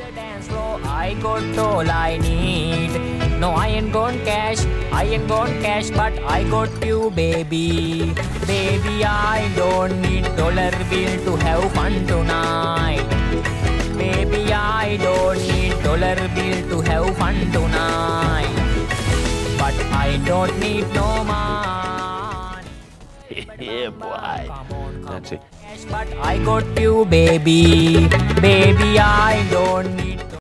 Dance floor, I got all I need. No, I ain't gone cash, but I got you, baby. Baby, I don't need dollar bill to have fun tonight. Baby, I don't need dollar bill to have fun tonight. But I don't need no money. Yeah, boy. That's it. But I got you, baby. Baby, I don't need